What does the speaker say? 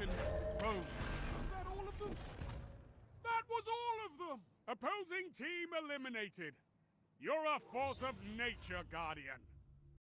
Ocean Road. Was that all of them? That was all of them! Opposing team eliminated. You're a force of nature, Guardian.